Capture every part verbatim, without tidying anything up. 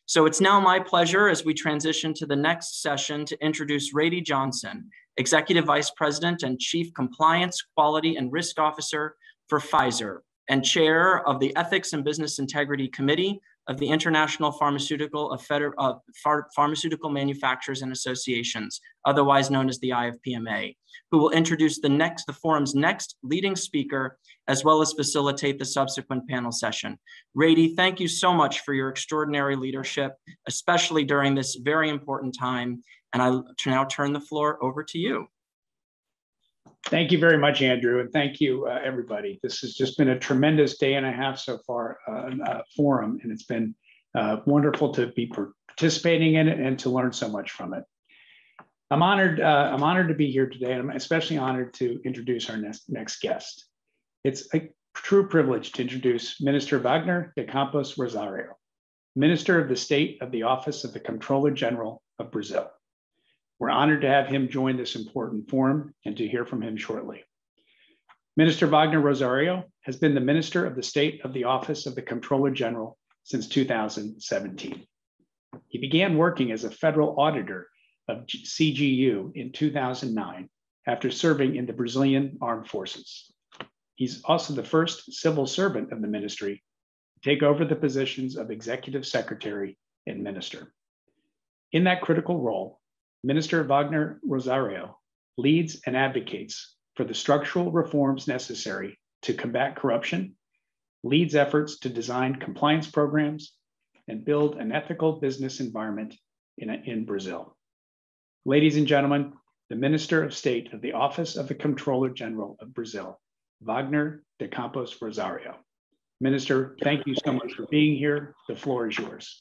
So it's now my pleasure as we transition to the next session to introduce Rady Johnson, Executive Vice President and Chief Compliance, Quality, and Risk Officer for Pfizer, and Chair of the Ethics and Business Integrity Committee of the International Pharmaceutical, of Feder uh, Phar Pharmaceutical Manufacturers and Associations, otherwise known as the I F P M A, who will introduce the next, the forum's next leading speaker, as well as facilitate the subsequent panel session. Rady, thank you so much for your extraordinary leadership, especially during this very important time. And I now turn the floor over to you. Thank you very much, Andrew, and thank you, uh, everybody. This has just been a tremendous day and a half so far, uh, uh, forum, and it's been uh, wonderful to be participating in it and to learn so much from it. I'm honored. Uh, I'm honored to be here today, and I'm especially honored to introduce our next next guest. It's a true privilege to introduce Minister Wagner de Campos Rosario, Minister of the State of the Office of the Comptroller General of Brazil. We're honored to have him join this important forum and to hear from him shortly. Minister Wagner Rosario has been the Minister of the State of the Office of the Comptroller General since two thousand seventeen. He began working as a federal auditor of C G U in two thousand nine after serving in the Brazilian Armed Forces. He's also the first civil servant of the ministry to take over the positions of Executive Secretary and Minister. In that critical role, Minister Wagner Rosario leads and advocates for the structural reforms necessary to combat corruption, leads efforts to design compliance programs, and build an ethical business environment in, in Brazil. Ladies and gentlemen, the Minister of State of the Office of the Comptroller General of Brazil, Wagner de Campos Rosario. Minister, thank you so much for being here. The floor is yours.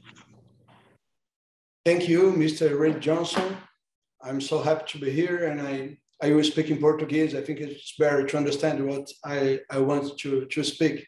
Thank you, Mister Rady Johnson. I'm so happy to be here, and I, I will speak in Portuguese. I think it's better to understand what I, I want to, to speak.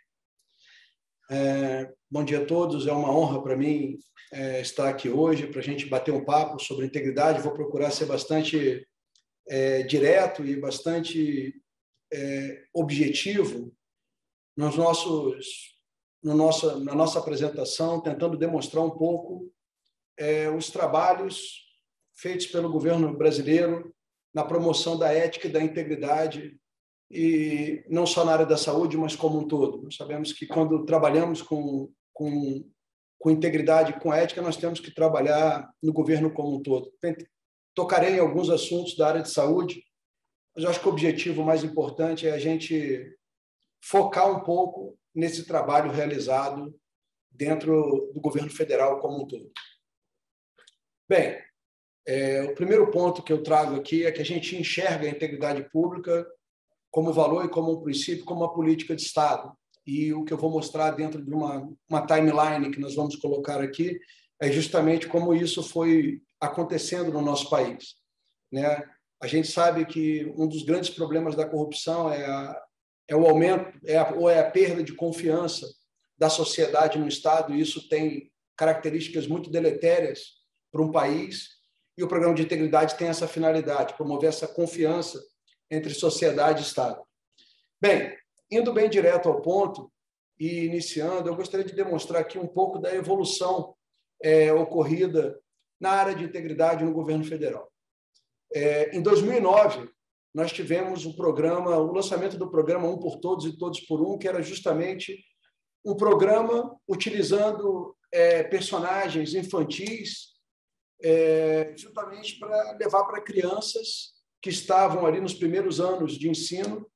É, bom dia a todos, é uma honra para mim é, estar aqui hoje para a gente bater um papo sobre integridade. Vou procurar ser bastante é, direto e bastante é, objetivo nos nossos, no nosso, na nossa apresentação, tentando demonstrar um pouco É, os trabalhos feitos pelo governo brasileiro na promoção da ética e da integridade, e não só na área da saúde, mas como um todo. Nós sabemos que quando trabalhamos com, com, com integridade e com ética, nós temos que trabalhar no governo como um todo. Tocarei em alguns assuntos da área de saúde, mas eu acho que o objetivo mais importante é a gente focar um pouco nesse trabalho realizado dentro do governo federal como um todo. Bem, é, o primeiro ponto que eu trago aqui é que a gente enxerga a integridade pública como valor e como um princípio, como uma política de Estado. E o que eu vou mostrar dentro de uma, uma timeline que nós vamos colocar aqui é justamente como isso foi acontecendo no nosso país, né? A gente sabe que um dos grandes problemas da corrupção é, a, é o aumento, é a, ou é a perda de confiança da sociedade no Estado, e isso tem características muito deletérias para um país, e o programa de integridade tem essa finalidade, promover essa confiança entre sociedade e Estado. Bem, indo bem direto ao ponto e iniciando, eu gostaria de demonstrar aqui um pouco da evolução é, ocorrida na área de integridade no governo federal. É, em dois mil e nove, nós tivemos o programa, o lançamento do programa Um por Todos e Todos por Um, que era justamente um programa utilizando é, personagens infantis, É, justamente para levar para crianças que estavam ali nos primeiros anos de ensino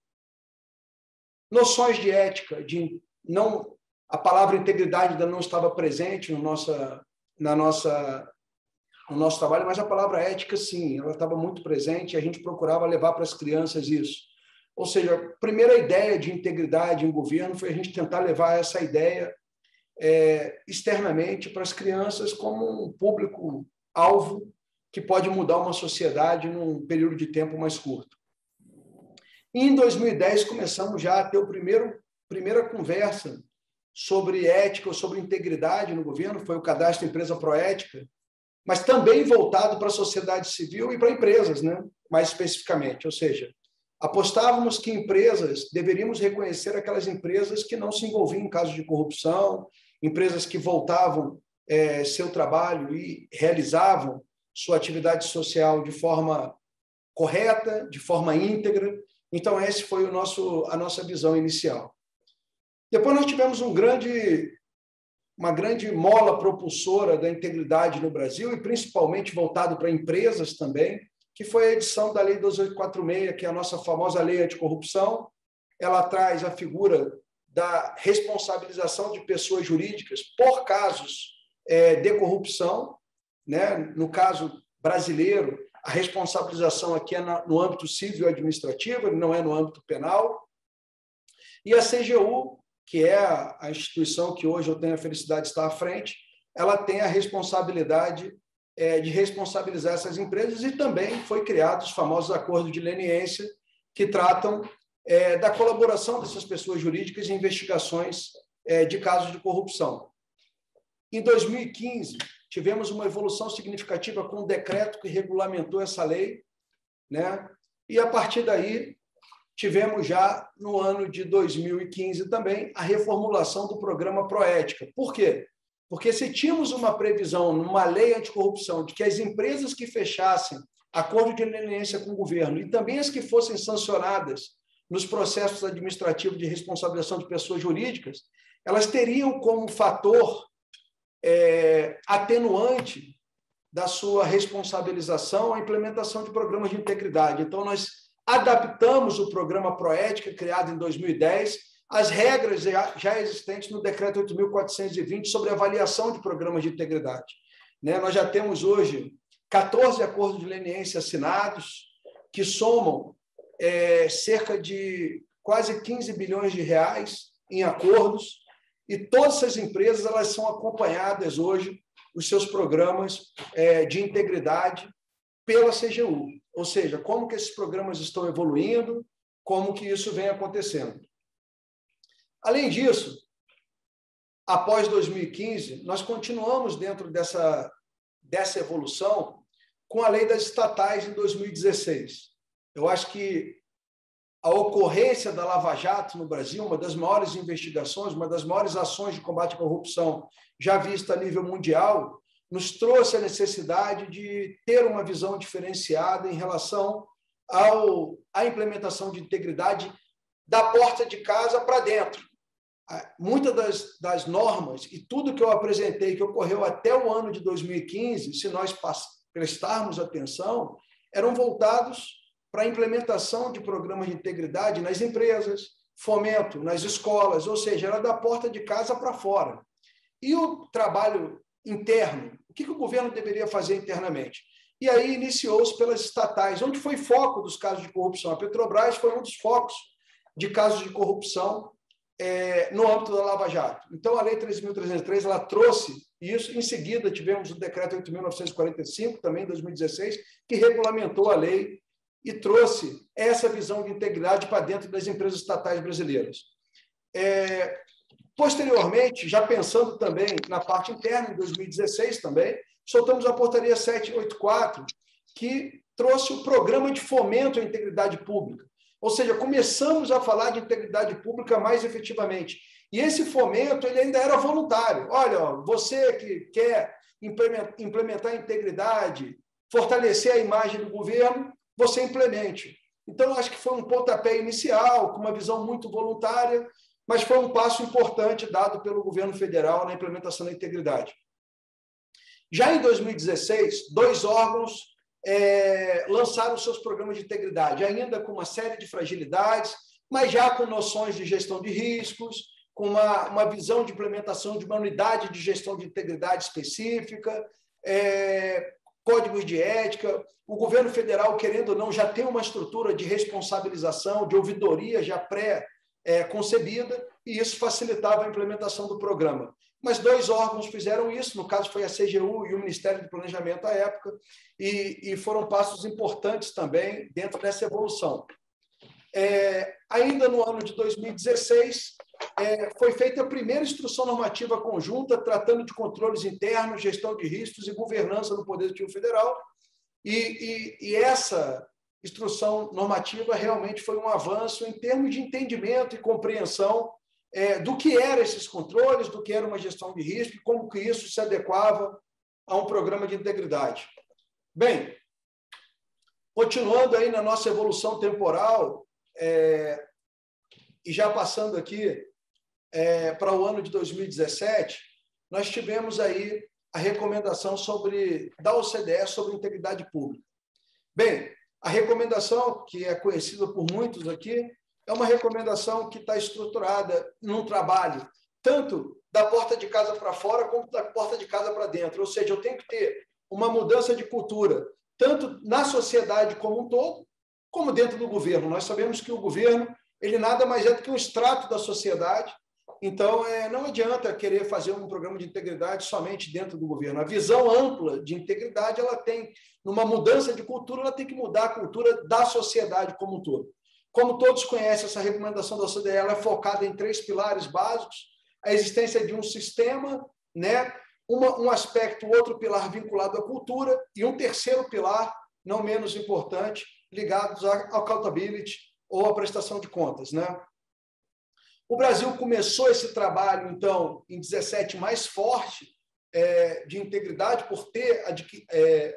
noções de ética, de não, a palavra integridade ainda não estava presente no, nossa, na nossa, no nosso trabalho, mas a palavra ética, sim, ela estava muito presente, e a gente procurava levar para as crianças isso. Ou seja, a primeira ideia de integridade em governo foi a gente tentar levar essa ideia é, externamente para as crianças como um público alvo que pode mudar uma sociedade num período de tempo mais curto. E em dois mil e dez começamos já a ter a primeiro, primeira conversa sobre ética ou sobre integridade no governo, foi o cadastro Empresa Proética, mas também voltado para a sociedade civil e para empresas, né? Mais especificamente, ou seja, apostávamos que empresas, deveríamos reconhecer aquelas empresas que não se envolviam em casos de corrupção, empresas que voltavam é, seu trabalho e realizavam sua atividade social de forma correta, de forma íntegra. Então, essa foi o nosso, a nossa visão inicial. Depois nós tivemos um grande, uma grande mola propulsora da integridade no Brasil, e principalmente voltado para empresas também, que foi a edição da Lei doze mil oitocentos e quarenta e seis, que é a nossa famosa Lei Anticorrupção. Ela traz a figura da responsabilização de pessoas jurídicas por casos é, de corrupção, né? No caso brasileiro, a responsabilização aqui é no âmbito civil e administrativo, não é no âmbito penal. E a C G U, que é a instituição que hoje eu tenho a felicidade de estar à frente, ela tem a responsabilidade de responsabilizar essas empresas, e também foi criado os famosos acordos de leniência, que tratam da colaboração dessas pessoas jurídicas em investigações de casos de corrupção. Em dois mil e quinze, tivemos uma evolução significativa com um decreto que regulamentou essa lei, né? E, a partir daí, tivemos já, no ano de dois mil e quinze também, a reformulação do programa Proética. Por quê? Porque se tínhamos uma previsão numa lei anticorrupção de que as empresas que fechassem acordo de leniência com o governo e também as que fossem sancionadas nos processos administrativos de responsabilização de pessoas jurídicas, elas teriam como fator é, atenuante da sua responsabilização a implementação de programas de integridade. Então, nós adaptamos o programa Proética, criado em dois mil e dez, às regras já existentes no Decreto oito mil quatrocentos e vinte sobre avaliação de programas de integridade. Né? Nós já temos hoje quatorze acordos de leniência assinados, que somam é, cerca de quase quinze bilhões de reais em acordos, e todas essas empresas elas são acompanhadas hoje, os seus programas é, de integridade, pela C G U. Ou seja, como que esses programas estão evoluindo, como que isso vem acontecendo. Além disso, após dois mil e quinze, nós continuamos dentro dessa, dessa evolução com a lei das estatais em dois mil e dezesseis. Eu acho que a ocorrência da Lava Jato no Brasil, uma das maiores investigações, uma das maiores ações de combate à corrupção já vista a nível mundial, nos trouxe a necessidade de ter uma visão diferenciada em relação ao, à implementação de integridade da porta de casa para dentro. Muitas das, das normas e tudo que eu apresentei, que ocorreu até o ano de dois mil e quinze, se nós prestarmos atenção, eram voltados para a implementação de programas de integridade nas empresas, fomento nas escolas, ou seja, era da porta de casa para fora. E o trabalho interno, o que o governo deveria fazer internamente? E aí iniciou-se pelas estatais, onde foi foco dos casos de corrupção. A Petrobras foi um dos focos de casos de corrupção é, no âmbito da Lava Jato. Então, a Lei treze mil trezentos e três ela trouxe isso. Em seguida, tivemos o Decreto oito mil novecentos e quarenta e cinco, também em dois mil e dezesseis, que regulamentou a lei e trouxe essa visão de integridade para dentro das empresas estatais brasileiras. É, posteriormente, já pensando também na parte interna, em dois mil e dezesseis também, soltamos a Portaria setecentos e oitenta e quatro, que trouxe o Programa de Fomento à Integridade Pública. Ou seja, começamos a falar de integridade pública mais efetivamente. E esse fomento ele ainda era voluntário. Olha, ó, você que quer implementar a integridade, fortalecer a imagem do governo, você implemente. Então, acho que foi um pontapé inicial, com uma visão muito voluntária, mas foi um passo importante dado pelo governo federal na implementação da integridade. Já em dois mil e dezesseis, dois órgãos é, lançaram seus programas de integridade, ainda com uma série de fragilidades, mas já com noções de gestão de riscos, com uma, uma visão de implementação de uma unidade de gestão de integridade específica, é, códigos de ética. O governo federal, querendo ou não, já tem uma estrutura de responsabilização, de ouvidoria já pré-concebida, e isso facilitava a implementação do programa. Mas dois órgãos fizeram isso, no caso foi a C G U e o Ministério do Planejamento à época, e, e foram passos importantes também dentro dessa evolução. É, ainda no ano de dois mil e dezesseis, é, foi feita a primeira instrução normativa conjunta tratando de controles internos, gestão de riscos e governança no Poder Executivo Federal, e, e, e essa instrução normativa realmente foi um avanço em termos de entendimento e compreensão é, do que eram esses controles, do que era uma gestão de risco e como que isso se adequava a um programa de integridade. Bem, continuando aí na nossa evolução temporal, é, e já passando aqui é, para o ano de dois mil e dezessete, nós tivemos aí a recomendação sobre, da O C D E sobre integridade pública. Bem, a recomendação, que é conhecida por muitos aqui, é uma recomendação que está estruturada num trabalho tanto da porta de casa para fora como da porta de casa para dentro. Ou seja, eu tenho que ter uma mudança de cultura, tanto na sociedade como um todo, como dentro do governo. Nós sabemos que o governo ele nada mais é do que um extrato da sociedade. Então, é, não adianta querer fazer um programa de integridade somente dentro do governo. A visão ampla de integridade, ela tem, numa mudança de cultura, ela tem que mudar a cultura da sociedade como um todo. Como todos conhecem, essa recomendação da O C D E ela é focada em três pilares básicos: a existência de um sistema, né? Uma, um aspecto, outro pilar vinculado à cultura, e um terceiro pilar, não menos importante, ligado à accountability, ou à prestação de contas, né? O Brasil começou esse trabalho, então, em dezessete, mais forte é, de integridade, por ter é,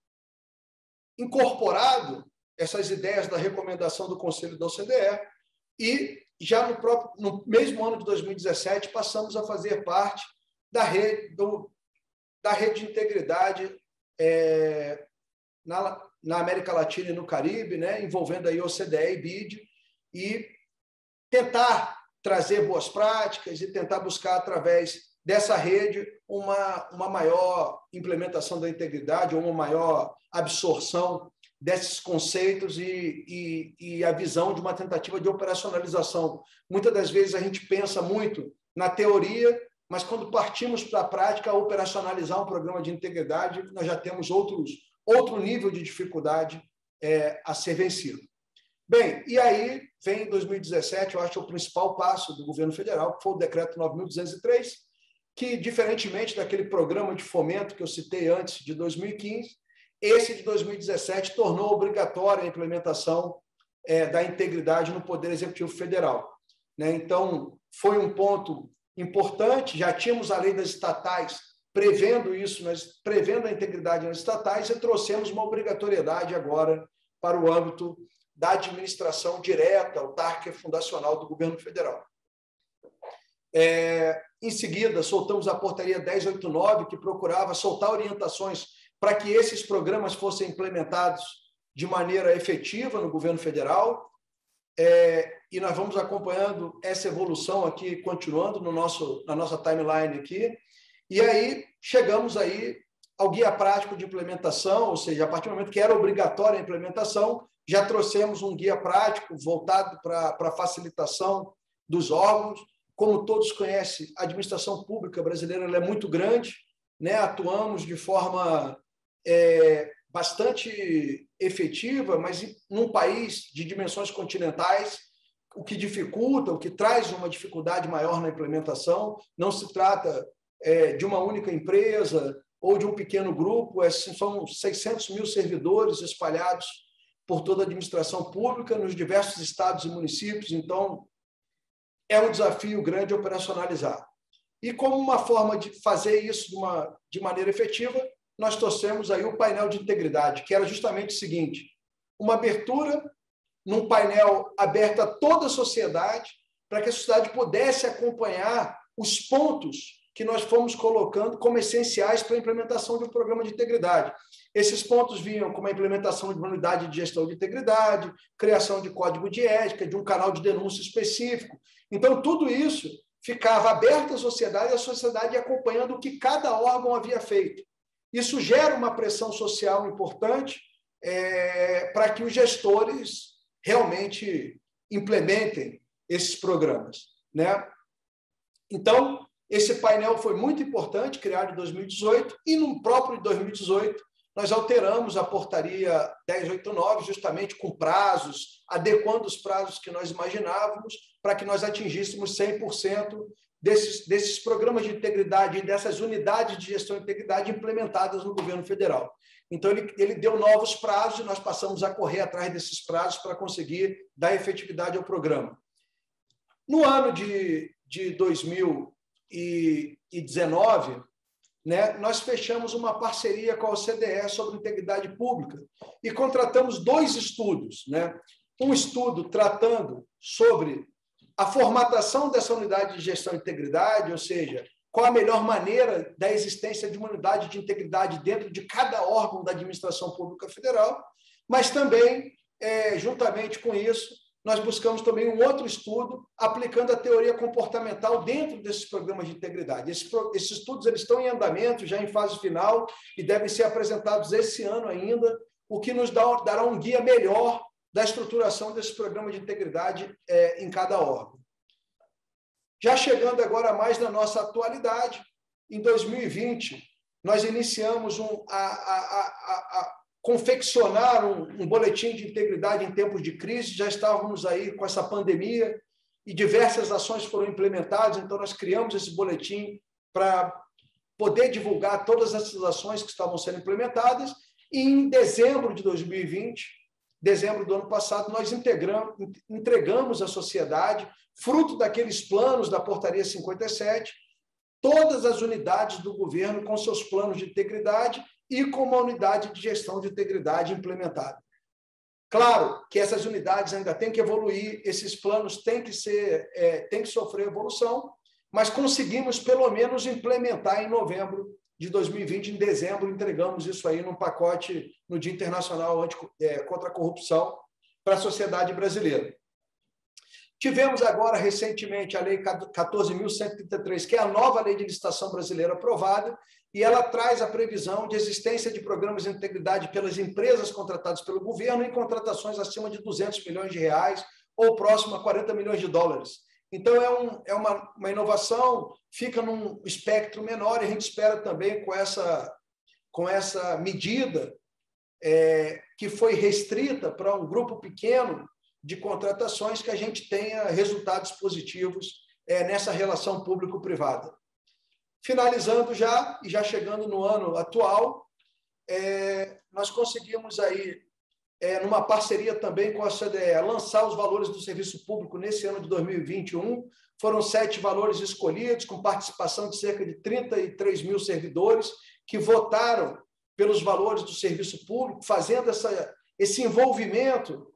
incorporado essas ideias da recomendação do Conselho da O C D E, e já no, próprio, no mesmo ano de dois mil e dezessete passamos a fazer parte da rede, do, da rede de integridade é, na, na América Latina e no Caribe, né, envolvendo aí O C D E e B I D, e tentar trazer boas práticas e tentar buscar, através dessa rede, uma, uma maior implementação da integridade, ou uma maior absorção desses conceitos e, e, e a visão de uma tentativa de operacionalização. Muitas das vezes a gente pensa muito na teoria, mas quando partimos para a prática, operacionalizar um programa de integridade, nós já temos outros, outro nível de dificuldade é, a ser vencido. Bem, e aí vem dois mil e dezessete, eu acho, o principal passo do governo federal, que foi o decreto nove mil duzentos e três, que, diferentemente daquele programa de fomento que eu citei antes, de dois mil e quinze, esse de dois mil e dezessete tornou obrigatória a implementação é, da integridade no Poder Executivo Federal, né? Então, foi um ponto importante, já tínhamos a lei das estatais prevendo isso, mas prevendo a integridade nas estatais, e trouxemos uma obrigatoriedade agora para o âmbito da administração direta, autárquica fundacional do governo federal. É, em seguida, soltamos a portaria dez oitenta e nove, que procurava soltar orientações para que esses programas fossem implementados de maneira efetiva no governo federal, é, e nós vamos acompanhando essa evolução aqui, continuando no nosso, na nossa timeline aqui, e aí chegamos aí ao guia prático de implementação, ou seja, a partir do momento que era obrigatória a implementação, já trouxemos um guia prático voltado para, para a facilitação dos órgãos. Como todos conhecem, a administração pública brasileira ela é muito grande, né? Atuamos de forma é, bastante efetiva, mas num país de dimensões continentais, o que dificulta, o que traz uma dificuldade maior na implementação. Não se trata é, de uma única empresa ou de um pequeno grupo, é, são seiscentos mil servidores espalhados por toda a administração pública, nos diversos estados e municípios. Então, é um desafio grande operacionalizar. E como uma forma de fazer isso de, uma, de maneira efetiva, nós trouxemos aí o painel de integridade, que era justamente o seguinte: uma abertura num painel aberto a toda a sociedade, para que a sociedade pudesse acompanhar os pontos que nós fomos colocando como essenciais para a implementação de um programa de integridade. Esses pontos vinham como a implementação de uma unidade de gestão de integridade, criação de código de ética, de um canal de denúncia específico. Então, tudo isso ficava aberto à sociedade, e a sociedade ia acompanhando o que cada órgão havia feito. Isso gera uma pressão social importante é, para que os gestores realmente implementem esses programas, né? Então, esse painel foi muito importante, criado em dois mil e dezoito, e no próprio dois mil e dezoito, nós alteramos a portaria dez oitenta e nove, justamente com prazos, adequando os prazos que nós imaginávamos, para que nós atingíssemos cem por cento desses, desses programas de integridade e dessas unidades de gestão de integridade implementadas no governo federal. Então, ele, ele deu novos prazos e nós passamos a correr atrás desses prazos para conseguir dar efetividade ao programa. No ano de de dois mil e dezenove, né, nós fechamos uma parceria com a O C D E sobre integridade pública e contratamos dois estudos, né? Um estudo tratando sobre a formatação dessa unidade de gestão de integridade, ou seja, qual a melhor maneira da existência de uma unidade de integridade dentro de cada órgão da administração pública federal, mas também, é, juntamente com isso, nós buscamos também um outro estudo aplicando a teoria comportamental dentro desses programas de integridade. Esses, esses estudos eles estão em andamento, já em fase final, e devem ser apresentados esse ano ainda, o que nos dá, dará um guia melhor da estruturação desses programas de integridade é, em cada órgão. Já chegando agora mais na nossa atualidade, em dois mil e vinte, nós iniciamos um, a, a, a, a confeccionar um, um boletim de integridade em tempos de crise. Já estávamos aí com essa pandemia e diversas ações foram implementadas, então nós criamos esse boletim para poder divulgar todas essas ações que estavam sendo implementadas, e em dezembro de dois mil e vinte, dezembro do ano passado, nós integramos, entregamos à sociedade, fruto daqueles planos da Portaria cinquenta e sete, todas as unidades do governo com seus planos de integridade e com uma unidade de gestão de integridade implementada. Claro que essas unidades ainda têm que evoluir, esses planos têm que ser, é, têm que sofrer evolução, mas conseguimos pelo menos implementar em novembro de dois mil e vinte, em dezembro, entregamos isso aí num pacote no Dia Internacional anti, é, contra a Corrupção para a sociedade brasileira. Tivemos agora, recentemente, a Lei quatorze mil cento e trinta e três, que é a nova lei de licitação brasileira aprovada, e ela traz a previsão de existência de programas de integridade pelas empresas contratadas pelo governo em contratações acima de duzentos milhões de reais ou próximo a quarenta milhões de dólares. Então, é, um, é uma, uma inovação, fica num espectro menor, e a gente espera também com essa, com essa medida é, que foi restrita para um grupo pequeno de contratações, que a gente tenha resultados positivos é, nessa relação público-privada. Finalizando já, e já chegando no ano atual, é, nós conseguimos aí, é, numa parceria também com a O C D E, lançar os valores do serviço público nesse ano de dois mil e vinte e um. Foram sete valores escolhidos, com participação de cerca de trinta e três mil servidores, que votaram pelos valores do serviço público, fazendo essa, esse envolvimento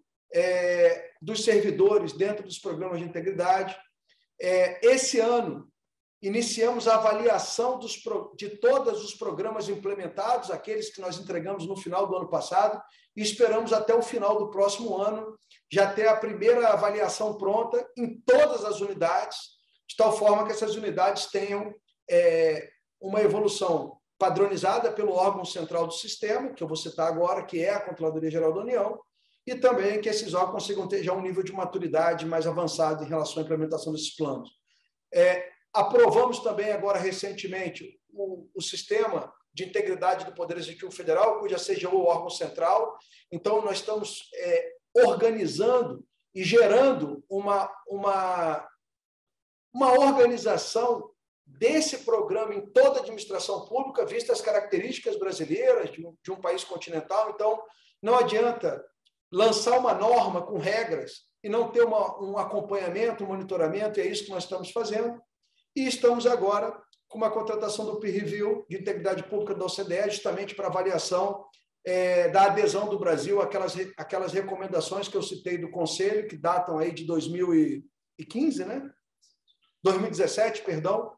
é, dos servidores dentro dos programas de integridade. É, esse ano, iniciamos a avaliação dos, de todos os programas implementados, aqueles que nós entregamos no final do ano passado, e esperamos até o final do próximo ano já ter a primeira avaliação pronta em todas as unidades, de tal forma que essas unidades tenham é, uma evolução padronizada pelo órgão central do sistema, que eu vou citar agora, que é a Controladoria Geral da União, e também que esses órgãos consigam ter já um nível de maturidade mais avançado em relação à implementação desses planos. É, Aprovamos também, agora recentemente, o, o sistema de integridade do Poder Executivo Federal, cuja C G U é o órgão central. Então, nós estamos é, organizando e gerando uma, uma, uma organização desse programa em toda a administração pública, vistas as características brasileiras de um, de um país continental. Então, não adianta lançar uma norma com regras e não ter uma, um acompanhamento, um monitoramento, e é isso que nós estamos fazendo. E estamos agora com uma contratação do peer review de integridade pública da O C D E, justamente para avaliação é, da adesão do Brasil àquelas, àquelas recomendações que eu citei do Conselho, que datam aí de dois mil e quinze, né? dois mil e dezessete, perdão.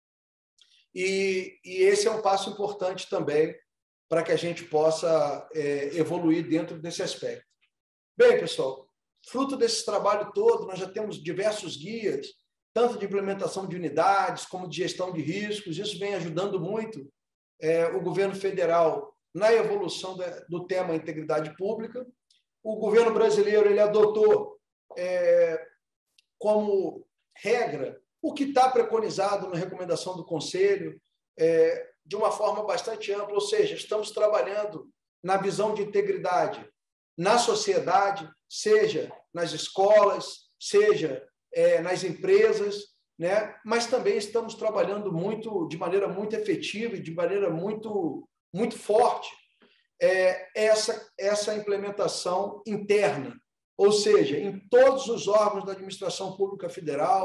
E, e esse é um passo importante também para que a gente possa é, evoluir dentro desse aspecto. Bem, pessoal, fruto desse trabalho todo, nós já temos diversos guias, tanto de implementação de unidades, como de gestão de riscos. Isso vem ajudando muito é, o governo federal na evolução da, do tema integridade pública. O governo brasileiro ele adotou é, como regra o que está preconizado na recomendação do Conselho, é, de uma forma bastante ampla, ou seja, estamos trabalhando na visão de integridade na sociedade, seja nas escolas, seja É, nas empresas, né? Mas também estamos trabalhando muito, de maneira muito efetiva e de maneira muito, muito forte é, essa, essa implementação interna, ou seja, em todos os órgãos da administração pública federal,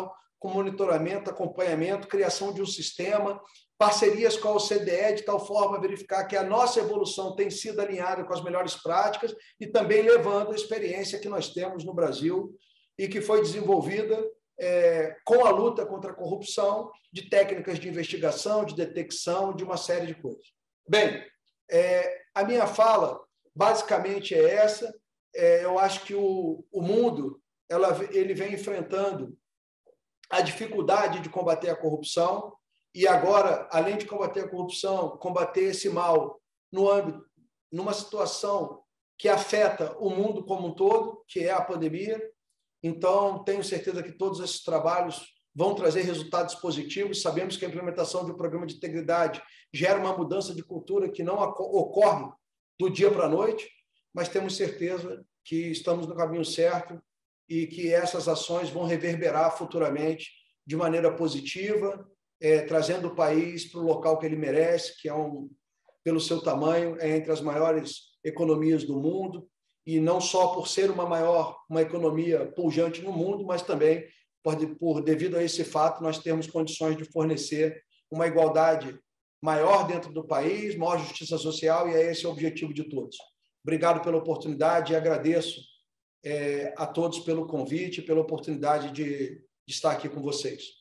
com monitoramento, acompanhamento, criação de um sistema, parcerias com a O C D E, de tal forma a verificar que a nossa evolução tem sido alinhada com as melhores práticas e também levando a experiência que nós temos no Brasil e que foi desenvolvida é, com a luta contra a corrupção, de técnicas de investigação, de detecção, de uma série de coisas. Bem, é, a minha fala basicamente é essa. É, eu acho que o, o mundo ela, ele vem enfrentando a dificuldade de combater a corrupção e agora, além de combater a corrupção, combater esse mal no âmbito, numa situação que afeta o mundo como um todo, que é a pandemia. Então, tenho certeza que todos esses trabalhos vão trazer resultados positivos. Sabemos que a implementação de um programa de integridade gera uma mudança de cultura que não ocorre do dia para a noite, mas temos certeza que estamos no caminho certo e que essas ações vão reverberar futuramente de maneira positiva, é, trazendo o país para o local que ele merece, que é, um, pelo seu tamanho, é entre as maiores economias do mundo, e não só por ser uma maior, uma economia pujante no mundo, mas também por, por devido a esse fato nós temos condições de fornecer uma igualdade maior dentro do país, maior justiça social, e é esse o objetivo de todos. Obrigado pela oportunidade e agradeço é, a todos pelo convite, pela oportunidade de, de estar aqui com vocês.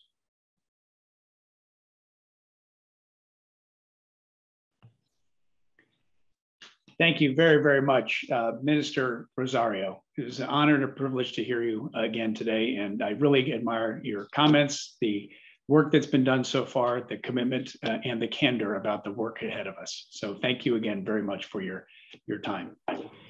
Thank you very, very much, uh, Minister Rosario. It was an honor and a privilege to hear you again today, and I really admire your comments, the work that's been done so far, the commitment uh, and the candor about the work ahead of us. So thank you again very much for your, your time.